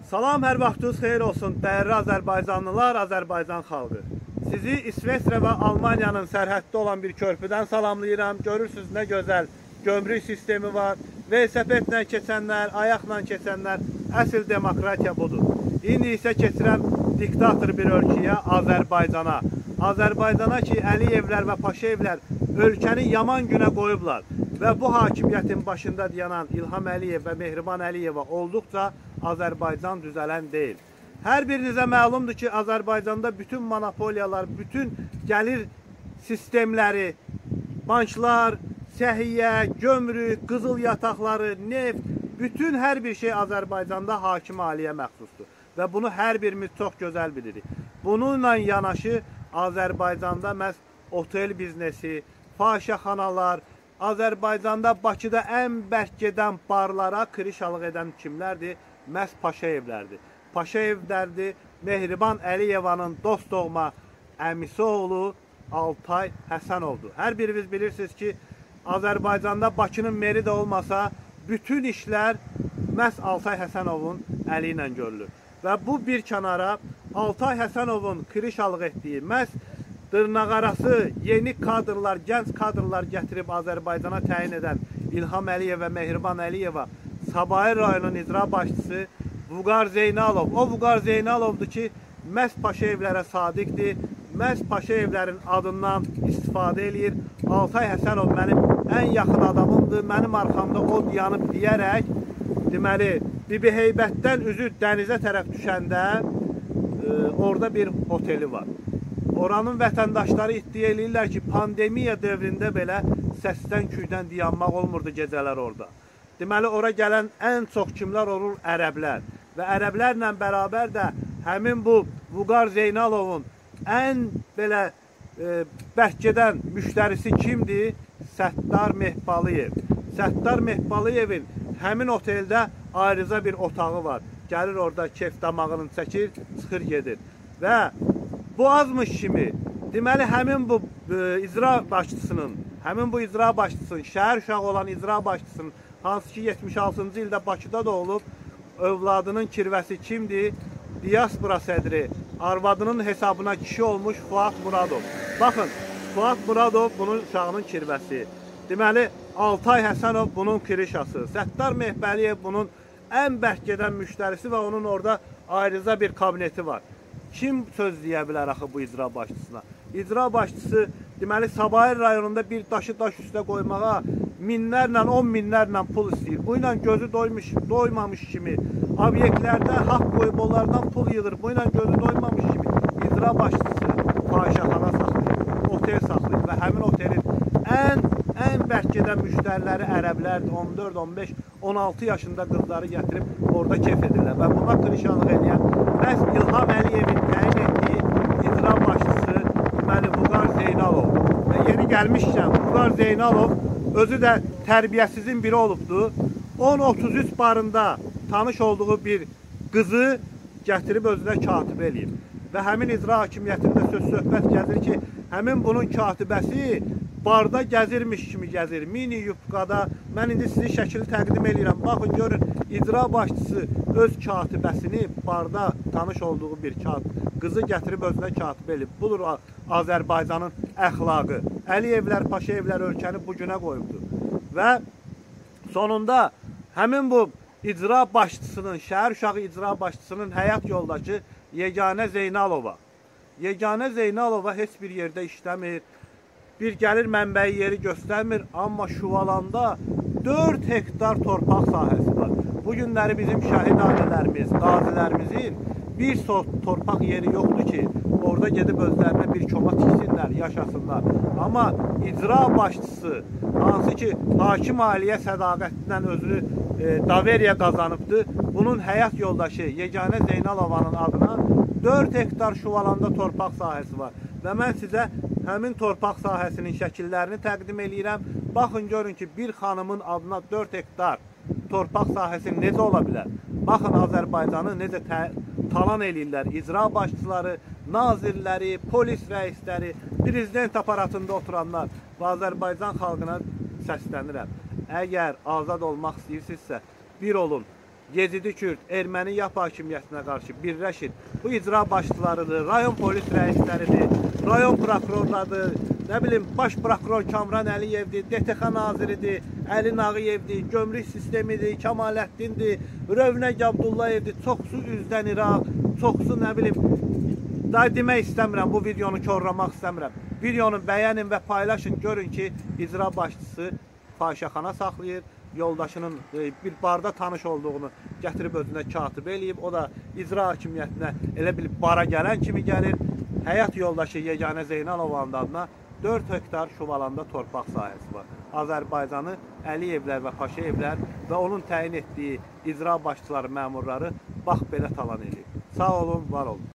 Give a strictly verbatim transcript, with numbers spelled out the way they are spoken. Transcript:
Salam, hər vaxtınız xeyir olsun, dəyərli Azərbaycanlılar, Azərbaycan xalqı. Sizi İsveçrə və Almaniyanın sərhəddə olan bir körpüdən salamlayıram. Görürsünüz, nə gözəl gömrük sistemi var. Velosipedlə keçənlər, ayaqla keçənlər, əsl demokratiya budur. İndi isə keçirəm diktator bir ölkəyə, Azərbaycana. Azərbaycana ki, Əliyevlər və Paşayevlər ölkəni yaman günə qoyublar. Və bu hakimiyyətin başında dayanan İlham Əliyev və Mehriban Əliyeva olduqca Azərbaycan düzələn deyil. Hər birinizə məlumdur ki, Azərbaycanda bütün monopoliyalar, bütün gəlir sistemləri, banklar, səhiyyə, gömrük, qızıl yataqları, neft, bütün hər bir şey Azərbaycanda hakim aliyə məxsusdur. Və bunu hər birimiz çox gözəl bilirik. Bununla yanaşı Azərbaycanda məhz otel biznesi, fahişəxanalar, Azərbaycanda Bakıda ən bərk gedən barlara krişalıq edən kimlərdir? Məhz Paşayevlərdir. Paşayevlərdir, Mehriban Əliyevanın dost doğma əmisi oğlu Altay Həsənovdur. Hər biriniz bilirsiniz ki, Azərbaycanda Bakının meri də olmasa, bütün işlər məhz Altay Həsənovun əli ilə görülür. Və bu bir kənara Altay Həsənovun krişalıq etdiyi məhz dırnaqarası yeni kadrlar, gənc kadrlar gətirib Azərbaycana təyin edən İlham Əliyev və Mehriban Əliyeva, Sabahir rayonunun icra başçısı Vüqar Zeynalov. O Vüqar Zeynalovdur ki, məhz Paşayevlərə sadiqdir, məhz Paşayevlərin adından istifadə edir. Altay Həsənov mənim ən yaxın adamımdır, mənim arxamda o dayanıb deyərək, deməli, Bibi Heybətdən üzü dənizə tərəf düşəndə e, orada bir oteli var. Oranın vətəndaşları iddia edirlər ki, pandemiya dövründə belə səsdən, küydən dayanmaq olmurdu gecələr orada. Deməli, ora gələn ən çox kimlər olur? Ərəblər. Və ərəblərlə bərabər də həmin bu Vüqar Zeynalovun ən belə e, bərk gedən müştərisi kimdir? Səttar Mehbalıyev. Səttar Mehbalıyevin həmin oteldə ayrıca bir otağı var. Gəlir orada kef damağını çəkir, çıxır gedir. Və bu azmış kimi, deməli, həmin bu e, icra başçısının, həmin bu icra başçısının, şəhər uşağı olan icra başçısının, hansı ki yetmiş altıncı ildə Bakıda da olub, övladının kirvəsi kimdir? Diaspora sədri, arvadının hesabına kişi olmuş Fuad Muradov. Baxın, Fuad Muradov bunun uşağının kirvəsi. Deməli, Altay Həsənov bunun kirişası. Səttar Mehbəliyev bunun ən bərk gedən müştərisi və onun orada ayrıca bir kabineti var. Kim söz deyə bilər axı bu icra başçısına? İcra başçısı, deməli, Sabahir rayonunda bir daşı daş üstə qoymağa minlərlə, on minlərlə pul istəyir. Bu ilə gözü doymuş, doymamış kimi, obyektlərdə haqq qoyub onlardan pul yığır. Bu ilə gözü doymamış kimi icra başçısı fahişəxana saxlayır, otel saxlayır və həmin otelin ən, ən bərk gedən müştəriləri ərəblərdir. on dörd, on beş, on altı yaşında qızları gətirib orada kef edirlər və buna krişanlıq edən məhz İlham Əliyevin təyin etdiyi icra başçısı deməli Vüqar Zeynalov. Və yeri gəlmişkən Vüqar Zeynalov özü də tərbiyəsizin biri olubdur. on otuz üç barında tanış olduğu bir qızı gətirib özünə katib eləyib. Və həmin icra hakimiyyətində söz-söhbət gəzir ki, həmin bunun katibəsi barda gəzirmiş kimi gəzir, mini yubqada. Mən indi sizi şəkili təqdim edirəm. Baxın, görün, icra başçısı öz katibəsini barda tanış olduğu bir qızı gətirib özünə katib eləyib. Budur Azərbaycanın əxlaqı. Əliyevlər, Paşayevlər ölkəni bu günə qoyubdur. Və sonunda həmin bu icra başçısının, şəhər uşağı icra başçısının həyat yoldaşı Yeganə Zeynalova. Yeganə Zeynalova heç bir yerdə işləmir, bir gəlir mənbəyi yeri göstərmir, amma Şuvalanda dörd hektar torpaq sahəsi var. Bu günləri bizim şəhid ailələrimiz, qazilərimizin bir sot torpaq yeri yoxdur ki, orada gedib özlərinə bir koma tiksinlər, yaşasınlar. Amma icra başçısı, hansı ki, hakim aliyə sədaqətindən özünü e, daveriya qazanıbdır, bunun həyat yoldaşı Yeganə Zeynalovanın adına dörd hektar Şuvalanda torpaq sahəsi var. Və mən sizə həmin torpaq sahəsinin şəkillərini təqdim edirəm. Baxın, görün ki, bir xanımın adına dörd hektar torpaq sahəsi necə ola bilər? Baxın, Azərbaycanı necə talan eləyirlər icra başçıları, nazirləri, polis rəisləri, prezident aparatında oturanlar və Azərbaycan xalqına səslənirəm. Əgər azad olmaq istəyirsinizsə, bir olun Yezidi Kürd, erməni yap hakimiyyətinə qarşı birləşir. Bu icra başçılarıdır, rayon polis rəisləridir, rayon prokurorlarıdır, nə bilim, baş prokuror Kamran Əliyevdir, D T X naziridir, Əli Nağıyevdir, gömrük sistemidir, Kemaləddindir, Rövnək Abdullayevdir, çoxsu üzdən İraq, çoxsu nə bilim, daha demək istəmirəm, bu videonu korlamaq istəmirəm. Videonu bəyənin və paylaşın, görün ki, icra başçısı fahişəxana saxlayır, yoldaşının bir barda tanış olduğunu gətirib özünə katib eləyib, o da icra hakimiyyətinə elə bilib bara gələn kimi gəlir. Həyat yoldaşı Yeganə Zeynalovanın adına dörd hektar Şuvalanda torpaq sahəsi var. Azərbaycanı Əliyevlər və Paşayevlər və onun təyin etdiyi icra başçıları, məmurları bax belə talan edir. Sağ olun, var olun.